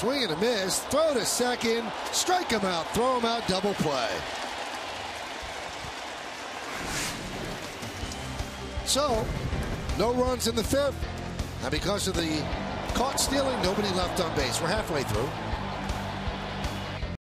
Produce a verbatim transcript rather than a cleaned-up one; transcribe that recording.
Swing and a miss. Throw to second. Strike him out. Throw him out. Double play. So, no runs in the fifth. And because of the caught stealing, nobody left on base. We're halfway through.